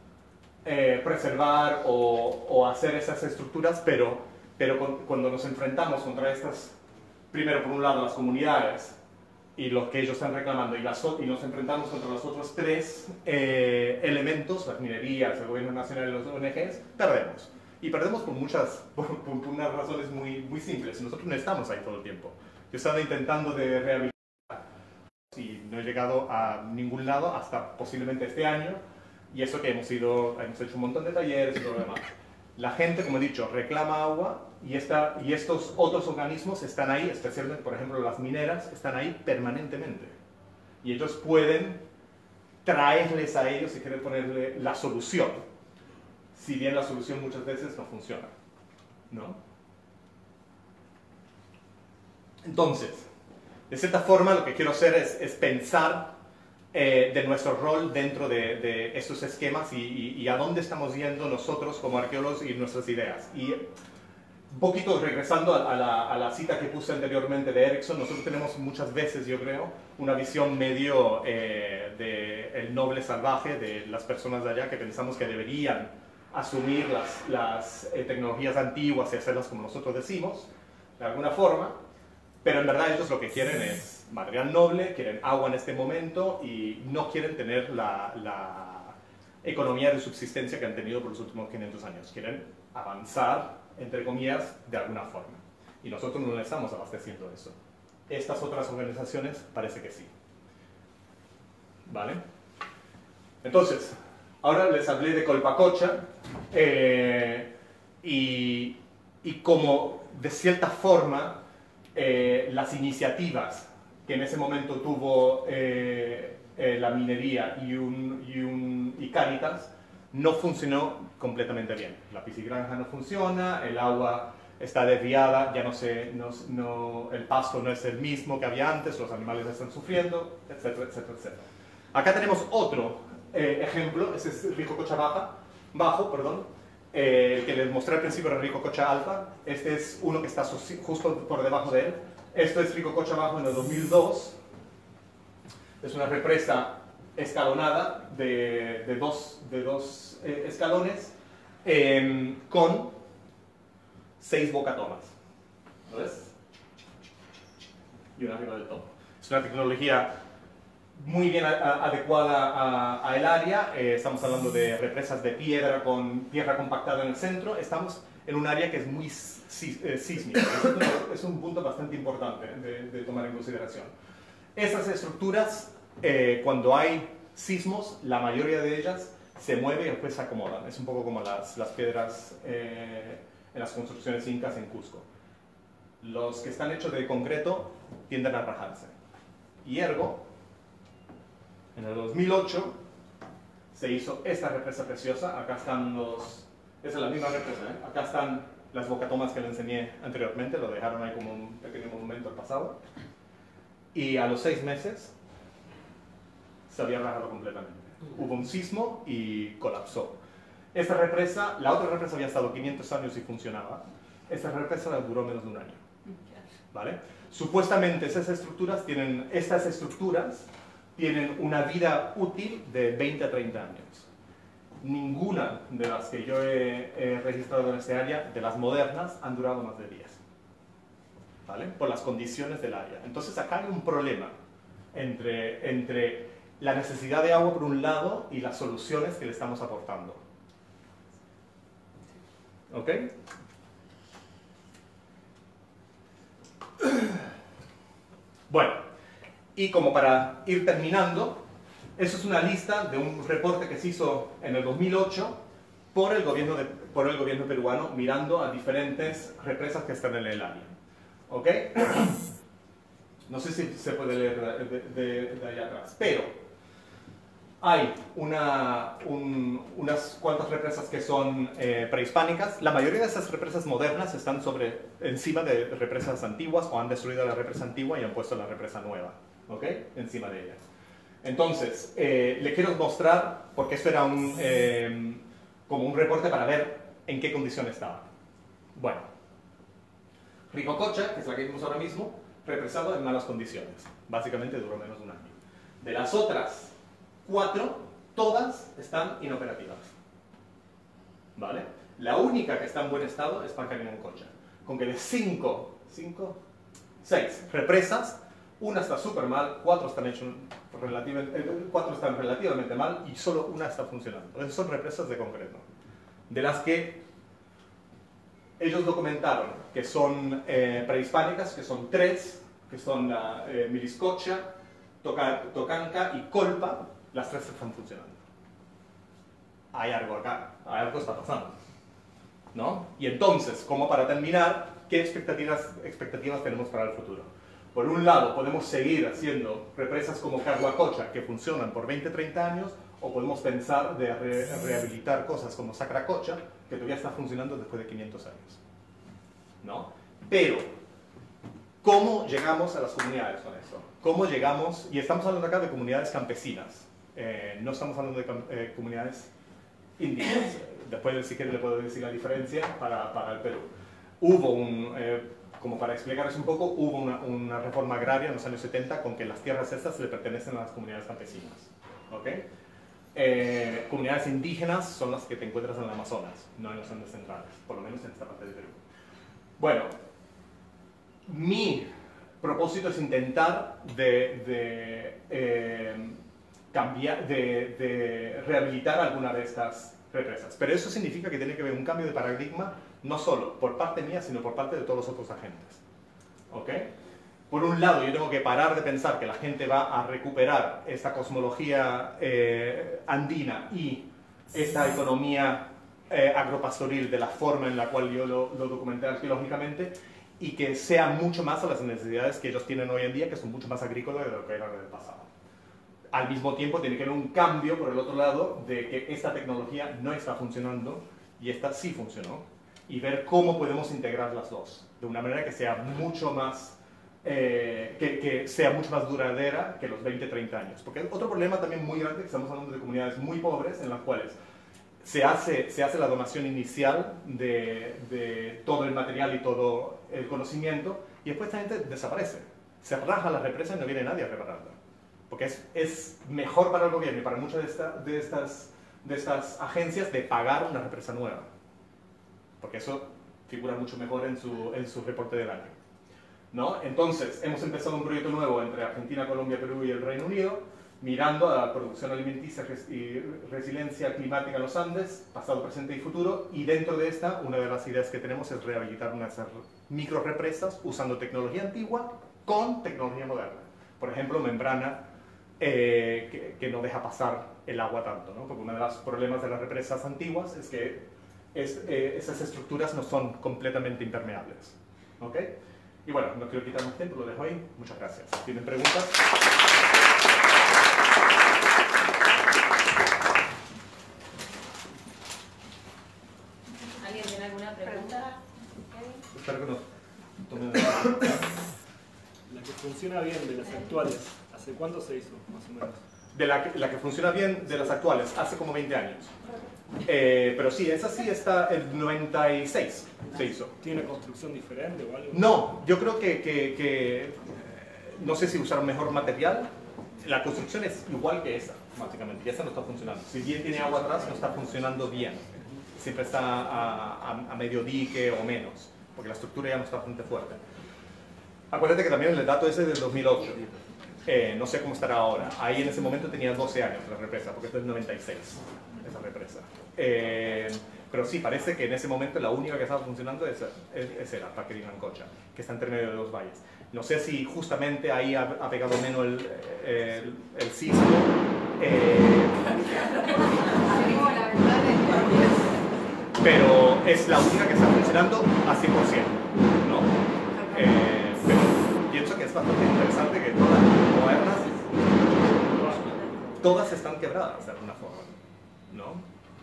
eh, preservar o, o hacer esas estructuras, pero, pero con, cuando nos enfrentamos contra estas, primero por un lado las comunidades y lo que ellos están reclamando, y, las, y nos enfrentamos contra los otros tres eh, elementos, las minerías, el gobierno nacional y los O N Ges, perdemos. Y perdemos por muchas, por, por unas razones muy, muy simples. Nosotros no estamos ahí todo el tiempo. Yo he estado intentando de rehabilitar y no he llegado a ningún lado hasta posiblemente este año. Y eso que hemos ido, hemos hecho un montón de talleres y todo lo demás. La gente, como he dicho, reclama agua y, esta, y estos otros organismos están ahí, especialmente, por ejemplo, las mineras, están ahí permanentemente. Y ellos pueden traerles a ellos y quieren ponerle la solución. Si bien la solución muchas veces no funciona, ¿no? Entonces, de cierta forma lo que quiero hacer es, es pensar eh, de nuestro rol dentro de, de estos esquemas y, y, y a dónde estamos yendo nosotros como arqueólogos y nuestras ideas. Y un poquito regresando a la, a la cita que puse anteriormente de Erickson, nosotros tenemos muchas veces, yo creo, una visión medio eh, de el noble salvaje, de las personas de allá que pensamos que deberían asumir las, las eh, tecnologías antiguas y hacerlas como nosotros decimos, de alguna forma, pero en verdad ellos lo que quieren es material noble, quieren agua en este momento y no quieren tener la, la economía de subsistencia que han tenido por los últimos quinientos años, quieren avanzar, entre comillas, de alguna forma. Y nosotros no le estamos abasteciendo eso. Estas otras organizaciones parece que sí. ¿Vale? Entonces, ahora les hablé de Colpacocha eh, y, y como de cierta forma eh, las iniciativas que en ese momento tuvo eh, eh, la minería y, un, y, un, y Cáritas no funcionó completamente bien. La piscigranja no funciona, el agua está desviada, ya no se, no, no, el pasto no es el mismo que había antes, los animales están sufriendo, etcétera, etcétera, etcétera. Acá tenemos otro eh, ejemplo, ese es Ricococha Baja, Bajo, perdón, eh, que les mostré al principio era Ricococha Alta. Este es uno que está justo por debajo de él. Esto es Ricococha Bajo en el dos mil dos. Es una represa escalonada de, de dos, de dos eh, escalones eh, con seis bocatomas. ¿Lo ves? Y una arriba del todo. Es una tecnología muy bien a, a, adecuada al área. Eh, estamos hablando de represas de piedra con tierra compactada en el centro. Estamos en un área que es muy sí, eh, sísmica. Es un punto bastante importante de, de tomar en consideración. Estas estructuras, eh, cuando hay sismos, la mayoría de ellas se mueve y después se acomodan. Es un poco como las, las piedras eh, en las construcciones incas en Cusco. Los que están hechos de concreto tienden a rajarse. Y ergo, en el dos mil ocho se hizo esta represa preciosa. Acá están los... Esa es la misma represa, ¿eh? Acá están las bocatomas que le enseñé anteriormente. Lo dejaron ahí como un pequeño monumento al pasado. Y a los seis meses se había rajado completamente. Hubo un sismo y colapsó. Esta represa, la otra represa había estado quinientos años y funcionaba. Esta represa duró menos de un año. ¿Vale? Supuestamente esas estructuras tienen, estas estructuras tienen una vida útil de veinte a treinta años. Ninguna de las que yo he, he registrado en este área, de las modernas, han durado más de diez. ¿Vale? Por las condiciones del área. Entonces acá hay un problema entre, entre la necesidad de agua por un lado y las soluciones que le estamos aportando. ¿Ok? Bueno, y como para ir terminando, eso es una lista de un reporte que se hizo en el dos mil ocho por el gobierno, de, por el gobierno peruano, mirando a diferentes represas que están en el área. ¿Ok? No sé si se puede leer de, de, de allá atrás, pero hay una, un, unas cuantas represas que son eh, prehispánicas. La mayoría de esas represas modernas están sobre, encima de represas antiguas o han destruido la represa antigua y han puesto la represa nueva, ¿ok? Encima de ellas. Entonces, eh, le quiero mostrar, porque esto era un, eh, como un reporte para ver en qué condición estaba. Bueno, Ricococha, que es la que vimos ahora mismo, represado en malas condiciones. Básicamente duró menos de un año. De las otras cuatro, todas están inoperativas. ¿Vale? La única que está en buen estado es Pancarinancocha. Con que de cinco, cinco, seis represas, una está súper mal, cuatro están, hechos relativamente, cuatro están relativamente mal y solo una está funcionando. Entonces son represas de concreto. De las que ellos documentaron que son eh, prehispánicas, que son tres, que son la eh, Miliscocha, Toca, Tocanca y Colpa, las tres están funcionando. Hay algo acá, hay algo está pasando, ¿no? Y entonces, como para terminar, ¿qué expectativas, expectativas tenemos para el futuro? Por un lado, podemos seguir haciendo represas como Carhuacocha, que funcionan por veinte a treinta años, o podemos pensar de re rehabilitar cosas como Sacracocha, que todavía está funcionando después de quinientos años, ¿no? Pero ¿Cómo llegamos a las comunidades con esto? ¿Cómo llegamos? Y estamos hablando acá de comunidades campesinas, eh, no estamos hablando de eh, comunidades indígenas. Después, si quieren, le puedo decir la diferencia para, para el Perú. Hubo un, eh, como para explicaros un poco, hubo una, una reforma agraria en los años setenta con que las tierras estas le pertenecen a las comunidades campesinas. ¿Okay? Eh, comunidades indígenas son las que te encuentras en el Amazonas, no en los Andes centrales, por lo menos en esta parte del Perú. Bueno, mi propósito es intentar de, de, eh, cambiar, de, de rehabilitar alguna de estas represas. Pero eso significa que tiene que haber un cambio de paradigma, no solo por parte mía, sino por parte de todos los otros agentes. ¿Ok? Por un lado, yo tengo que parar de pensar que la gente va a recuperar esta cosmología eh, andina y esta economía eh, agropastoril de la forma en la cual yo lo, lo documenté arqueológicamente, y que sea mucho más a las necesidades que ellos tienen hoy en día, que son mucho más agrícolas de lo que eran en el pasado. Al mismo tiempo tiene que haber un cambio por el otro lado de que esta tecnología no está funcionando y esta sí funcionó, y ver cómo podemos integrar las dos de una manera que sea mucho más eh, que, que sea mucho más duradera que los veinte, treinta años. Porque otro problema también muy grande, que estamos hablando de comunidades muy pobres en las cuales se hace, se hace la donación inicial de, de todo el material y todo el conocimiento, y después esta gente desaparece, se raja la represa y no viene nadie a repararla. Porque es, es mejor para el gobierno y para muchas de, esta, de, estas, de estas agencias de pagar una represa nueva. Porque eso figura mucho mejor en su, en su reporte del año, ¿no? Entonces, hemos empezado un proyecto nuevo entre Argentina, Colombia, Perú y el Reino Unido, mirando a la producción alimenticia y resiliencia climática en los Andes, pasado, presente y futuro, y dentro de esta, una de las ideas que tenemos es rehabilitar unas micro represas usando tecnología antigua con tecnología moderna. Por ejemplo, membrana eh, que, que no deja pasar el agua tanto, ¿no? Porque uno de los problemas de las represas antiguas es que es, eh, esas estructuras no son completamente impermeables. ¿Ok? Y bueno, no quiero quitar más tiempo, lo dejo ahí. Muchas gracias. ¿Tienen preguntas? ¿Alguien tiene alguna pregunta? Espero que no tomen La que funciona bien de las actuales, ¿hace cuánto se hizo, más o menos? De la que, la que funciona bien de las actuales, hace como veinte años. Eh, pero sí, esa sí está, el noventa y seis se hizo. ¿Tiene construcción diferente o algo? No, yo creo que, que, que no sé si usaron mejor material. La construcción es igual que esa, básicamente, y esa no está funcionando. Si bien tiene agua atrás, no está funcionando bien. Siempre está a, a, a medio dique o menos, porque la estructura ya no está bastante fuerte. Acuérdate que también el dato ese es del dos mil ocho. Eh, no sé cómo estará ahora. Ahí en ese momento tenía doce años la represa, porque esto es del noventa y seis, esa represa. Eh, pero sí, parece que en ese momento la única que estaba funcionando es, es, es era Parque de Nancocha, que está entre medio de dos valles. No sé si justamente ahí ha, ha pegado menos el, el, el sismo. Eh, pero es la única que está funcionando a cien por ciento, ¿no? Eh, pero pienso que es bastante interesante que todas las modernas, todas están quebradas de alguna forma, ¿no?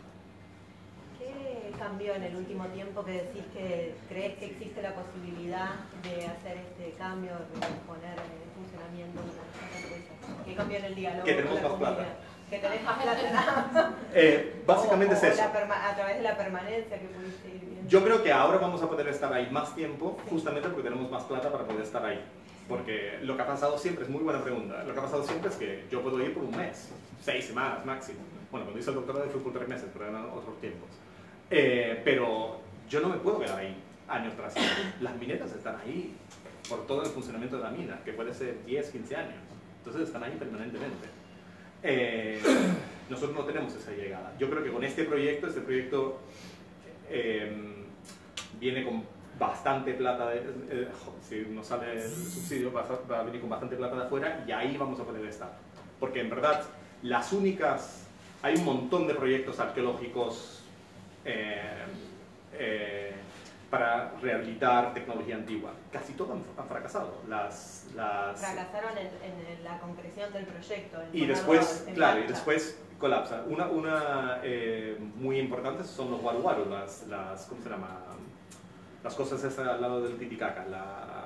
¿Qué cambió en el último tiempo que decís que crees que existe la posibilidad de hacer este cambio, de poner en funcionamiento una empresa? ¿Qué cambió en el diálogo? Que tenemos con la más comunidad? plata. Que tenés más plata. Eh, básicamente o, es o eso. la a través de la permanencia que pudiste ir viendo. Yo creo que ahora vamos a poder estar ahí más tiempo, justamente porque tenemos más plata para poder estar ahí. Porque lo que ha pasado siempre, es muy buena pregunta, lo que ha pasado siempre es que yo puedo ir por un mes, seis semanas máximo. Bueno, cuando hice el doctorado fui por tres meses, pero eran otros tiempos. Eh, pero yo no me puedo quedar ahí años tras años. Las mineras están ahí por todo el funcionamiento de la mina, que puede ser diez, quince años. Entonces están ahí permanentemente. Eh, nosotros no tenemos esa llegada. Yo creo que con este proyecto, este proyecto eh, viene con bastante plata, de, eh, si nos sale el subsidio va a, va a venir con bastante plata de afuera, y ahí vamos a poder estar. Porque en verdad las únicas, hay un montón de proyectos arqueológicos eh, eh, para rehabilitar tecnología antigua. Casi todos han, han fracasado. Las, las, Fracasaron en, en la concreción del proyecto. En y después, en claro, y marcha. después colapsa. Una, una eh, muy importante son los waru-waru, las, las, ¿cómo se llama? Las cosas esas al lado del Titicaca, la,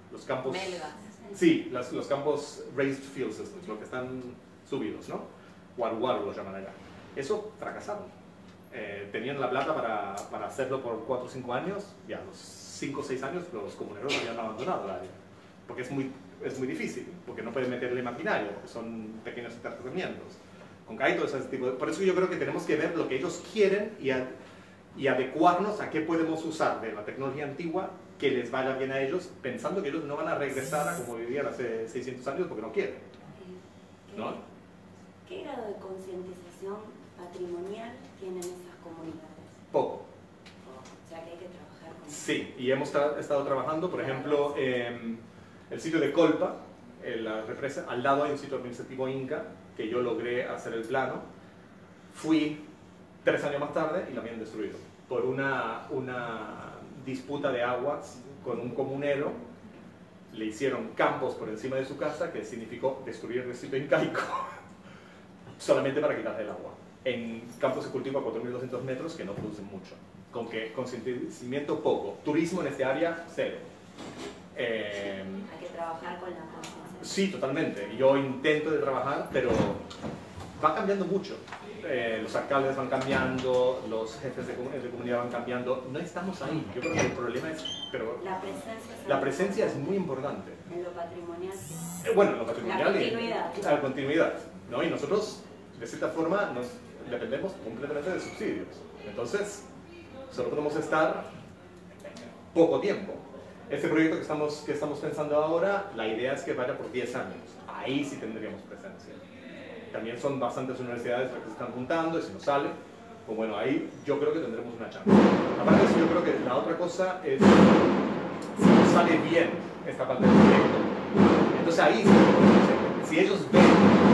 los campos... Melgas. Sí, las, los campos raised field systems, los que están subidos, ¿no? Waru Waru lo llaman allá. Eso fracasaron. Eh, tenían la plata para, para hacerlo por cuatro o cinco años, y a los cinco o seis años los comuneros habían abandonado el área. Porque es muy, es muy difícil, porque no pueden meterle maquinaria, porque son pequeños terratenientes. Con Kaito, ese tipo de... Por eso yo creo que tenemos que ver lo que ellos quieren y, a, y adecuarnos a qué podemos usar de la tecnología antigua que les vaya bien a ellos, pensando que ellos no van a regresar a como vivían hace seiscientos años porque no quieren. ¿Qué, ¿No? ¿Qué grado de concientización patrimonial tienen esas comunidades? Poco. O sea que hay que trabajar con eso. Sí, y hemos tra estado trabajando, por ejemplo, en el sitio de Colpa, en la represa, al lado hay un sitio administrativo inca, que yo logré hacer el plano. Fui tres años más tarde y lo habían destruido por una, una disputa de aguas con un comunero. Le hicieron campos por encima de su casa, que significó destruir el sitio incaico solamente para quitarle el agua. En campos de cultivo a cuatro mil doscientos metros que no producen mucho. Con que consentimiento poco. Turismo en este área, cero. Eh, Hay que trabajar con la conciencia. sí, totalmente. Yo intento de trabajar, pero va cambiando mucho. Eh, los alcaldes van cambiando, los jefes de, de comunidad van cambiando. No estamos ahí. Yo creo que el problema es... Pero La presencia, es la presencia es muy importante. en lo patrimonial. Eh, bueno, en lo patrimonial. La continuidad. Y, la continuidad, ¿no? Y nosotros, de cierta forma, nos dependemos completamente de subsidios. Entonces, solo podemos estar poco tiempo. Este proyecto que estamos, que estamos pensando ahora, la idea es que vaya por diez años. Ahí sí tendríamos presencia. También son bastantes universidades las que se están juntando, y si no sale, pues bueno, ahí yo creo que tendremos una chance. Aparte de eso, yo creo que la otra cosa es, si nos sale bien esta parte del proyecto, entonces ahí sí, si ellos ven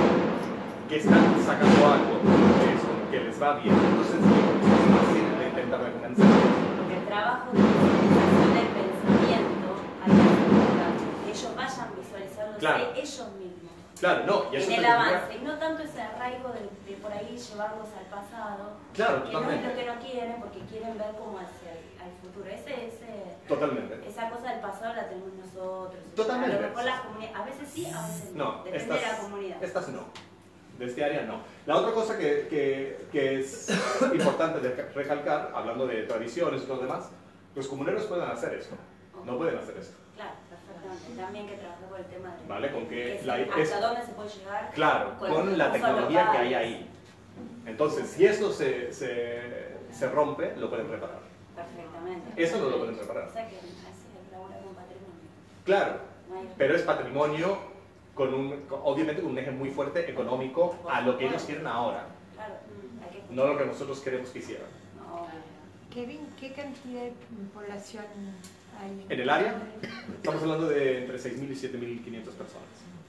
que están sacando algo de eso, que les va bien, entonces es más fácil de intentar de convencer. Porque el trabajo de visualización del pensamiento hay que hacer que ellos vayan visualizándose Claro. ellos mismos. Claro, no, y eso En el te tendría- avance, y no tanto ese arraigo de, de por ahí llevarlos al pasado, Claro, que no es totalmente. lo que no quieren, porque quieren ver cómo hacia el al futuro. Ese, ese, Totalmente. esa cosa del pasado la tenemos nosotros. Totalmente. A lo mejor las comunidades, a veces sí, a veces no. No, Depende estas, de la comunidad. estas no. De este área no. La otra cosa que, que, que es importante de recalcar, hablando de tradiciones y todo lo demás, los comuneros pueden hacer esto. No pueden hacer esto. Claro, perfectamente. También que trabajar con el tema de ¿Vale? Con que que la- se- hasta es- dónde se puede llegar. Claro, Con con los la recursos tecnología que hay locales. ahí. Entonces, si esto se, se, se rompe, lo pueden reparar. Perfectamente. Eso no lo pueden reparar. O sea que así es laburar con patrimonio. Claro, No hay- pero es patrimonio con un, con- obviamente con un eje muy fuerte económico a lo que ellos quieren ahora, Claro, hay que escuchar. no lo que nosotros queremos que hicieran. No, Kevin, ¿qué cantidad de población hay? En el área, estamos hablando de entre seis mil y siete mil quinientas personas.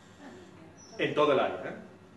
En todo el área, ¿eh?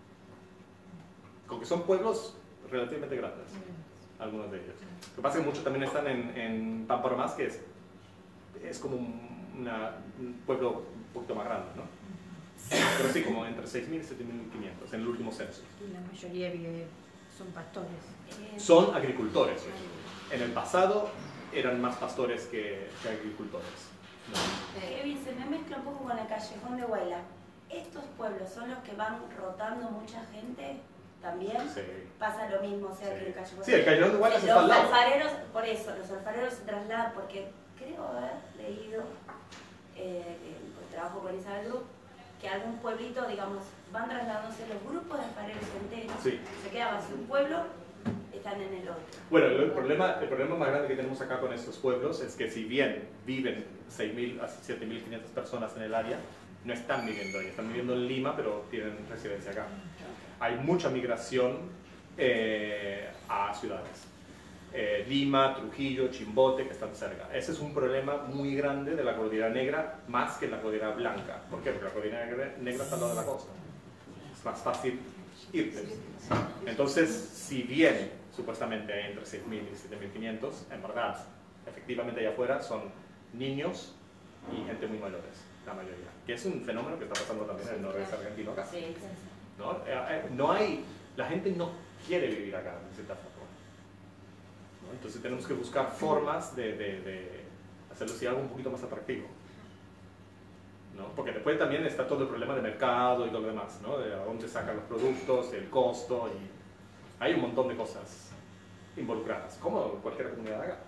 Con que son pueblos relativamente grandes, algunos de ellos. Lo que pasa es que muchos también están en, en Pamparomás, que es, es como un, una- un pueblo un poquito más grande, ¿no? Pero sí, como entre seis mil y siete mil quinientos en el último censo. Y la mayoría vive, son pastores. eh, Son agricultores hoy. En el pasado eran más pastores que, que agricultores. ¿no? Kevin, se me mezcla un poco con el callejón de Huayla. ¿Estos pueblos son los que van rotando mucha gente también? Sí. Pasa lo mismo, o sea, Sí. que el callejón. Sí, el callejón de Huayla Los está al lado. alfareros, por eso, los alfareros se trasladan, porque creo haber leído, eh, que trabajo con Isabel Group, que algún pueblito, digamos, van trasladándose los grupos de alfareros enteros, Sí. se queda vacío un pueblo, están en el otro. Bueno, el problema, el problema más grande que tenemos acá con estos pueblos es que si bien viven seis mil a siete mil quinientas personas en el área, no están viviendo ahí, están viviendo en Lima, pero tienen residencia acá. Hay mucha migración eh, a ciudades. Eh, Lima, Trujillo, Chimbote, que están cerca. Ese es un problema muy grande de la Cordillera Negra, más que la Cordillera Blanca. ¿Por qué? Porque la Cordillera Negra, negra está al lado de la costa. Es más fácil irte. Entonces, si bien supuestamente hay entre seis mil y siete mil quinientos, en verdad, efectivamente allá afuera son niños y gente muy mayores, la mayoría. Que es un fenómeno que está pasando también en el noroeste argentino acá. Sí, ¿No? Eh, eh, no hay, la gente no quiere vivir acá, de cierta forma. ¿No? Entonces tenemos que buscar formas de, de, de hacerlo si algo un poquito más atractivo. ¿no? Porque después también está todo el problema de mercado y todo lo demás, ¿no? De a dónde sacan los productos, el costo, y hay un montón de cosas involucradas, como cualquier comunidad haga.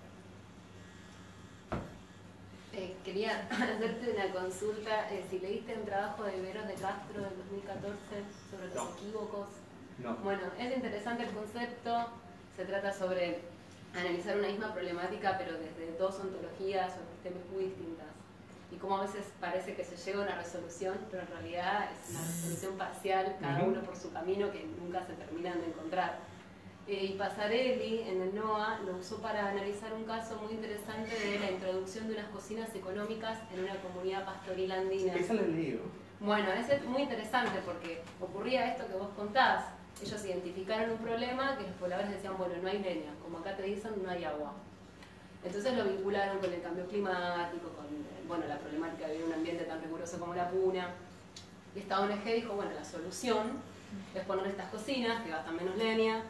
Eh, quería hacerte una consulta, eh, si leíste un trabajo de Viveros de Castro del dos mil catorce sobre los No. equívocos. No. Bueno, es interesante el concepto, se trata sobre analizar una misma problemática pero desde dos ontologías o sistemas muy distintas. Y como a veces parece que se llega a una resolución, pero en realidad es una resolución parcial, cada Uh-huh. uno por su camino, que nunca se terminan de encontrar. Eh, y Passarelli, en el NOA, lo usó para analizar un caso muy interesante de la introducción de unas cocinas económicas en una comunidad pastoril andina. Esa la he leído. Bueno, es muy interesante porque ocurría esto que vos contás. Ellos identificaron un problema que los pobladores decían, bueno, no hay leña, como acá te dicen, no hay agua. Entonces lo vincularon con el cambio climático, con bueno, la problemática de vivir en un ambiente tan riguroso como la puna. Y esta O N G dijo, bueno, la solución es poner estas cocinas que gastan menos leña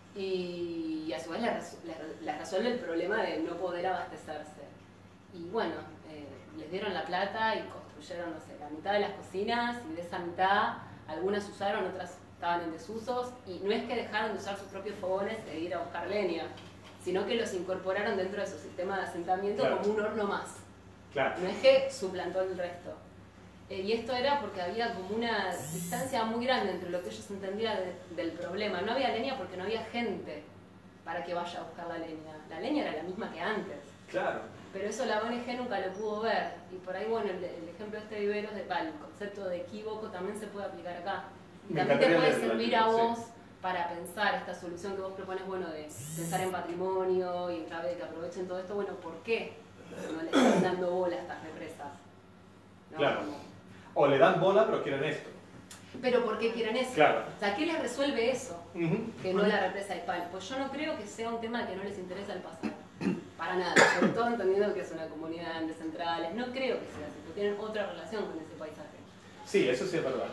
y, y a su vez les, les, les resuelve el problema de no poder abastecerse. Y bueno, eh, les dieron la plata y construyeron, no sé, la mitad de las cocinas, y de esa mitad algunas usaron, otras estaban en desusos, y no es que dejaron de usar sus propios fogones e ir a buscar leña, sino que los incorporaron dentro de su sistema de asentamiento, claro, como un horno más. Claro. No es que suplantó el resto. Eh, y esto era porque había como una distancia muy grande entre lo que ellos entendían de, del problema. No había leña porque no había gente para que vaya a buscar la leña. La leña era la misma que antes. Claro. Pero eso la O N G nunca lo pudo ver. Y por ahí, bueno, el, el ejemplo de este Viveros, de, vale, el concepto de equívoco también se puede aplicar acá. Y también te puede servir a vos, sí, para pensar esta solución que vos propones, bueno, de pensar en patrimonio y en clave de que aprovechen todo esto. Bueno, ¿por qué no le están dando bola a estas represas? ¿No? Claro. Como... O le dan bola, pero quieren esto. ¿Pero por qué quieren eso? Claro. O sea, ¿qué les resuelve eso? Uh-huh. Que no la represa de Pal. Pues yo no creo que sea un tema que no les interesa el pasado. Para nada. Sobre todo entendiendo que es una comunidad de centrales. No creo que sea así, porque tienen otra relación con ese paisaje. Sí, eso sí es verdad.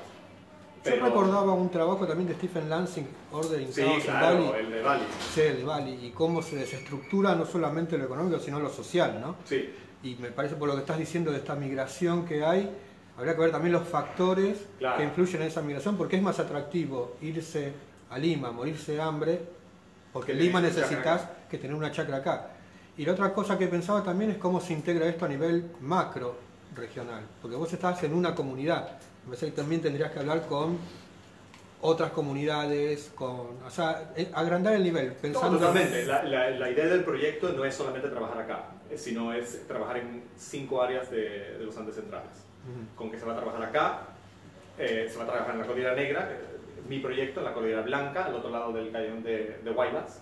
Yo Pero... recordaba un trabajo también de Stephen Lansing, Order in Sí, Chaos claro, in Bali. el de Bali. Sí, el de Bali. Y cómo se desestructura no solamente lo económico, sino lo social, ¿no? Sí. Y me parece, por lo que estás diciendo de esta migración que hay, habría que ver también los factores, claro, que influyen en esa migración, porque es más atractivo irse a Lima, morirse de hambre, porque en Lima necesitas que tener una chacra acá. Y la otra cosa que pensaba también es cómo se integra esto a nivel macro regional, porque vos estás en una comunidad, me parece que también tendrías que hablar con otras comunidades, con, o sea, agrandar el nivel. Pensando No, totalmente. La, la, la idea del proyecto no es solamente trabajar acá, sino es trabajar en cinco áreas de, de los Andes centrales. Uh-huh. Con que se va a trabajar acá, eh, se va a trabajar en la Cordillera Negra, eh, mi proyecto, en la Cordillera Blanca, al otro lado del cañón de, de Huaylas.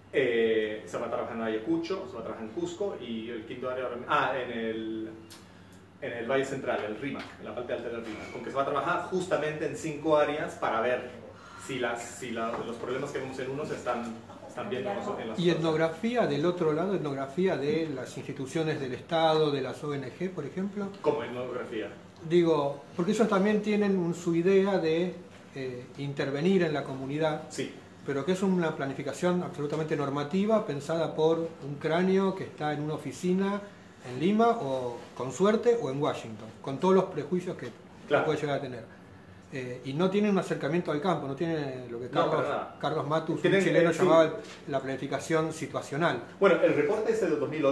Eh, se va a trabajar en Ayacucho, se va a trabajar en Cusco y el quinto área, ah, en el, en el Valle Central, el Rímac, en la parte alta del Rímac, con que se va a trabajar justamente en cinco áreas para ver si, las, si la, los problemas que vemos en unos están, están bien en las otras. ¿Y etnografía del otro lado, etnografía de las instituciones del Estado, de las O N G, por ejemplo? ¿Cómo etnografía? Digo, porque ellos también tienen un, su idea de eh, intervenir en la comunidad. Sí. Pero que es una planificación absolutamente normativa, pensada por un cráneo que está en una oficina en Lima, o con suerte, o en Washington, con todos los prejuicios que, claro, puede llegar a tener. Eh, y no tiene un acercamiento al campo, no tiene lo que Carlos, no, Carlos Matus, un chileno, eh, sí, llamaba la planificación situacional. Bueno, el reporte es de dos mil ocho.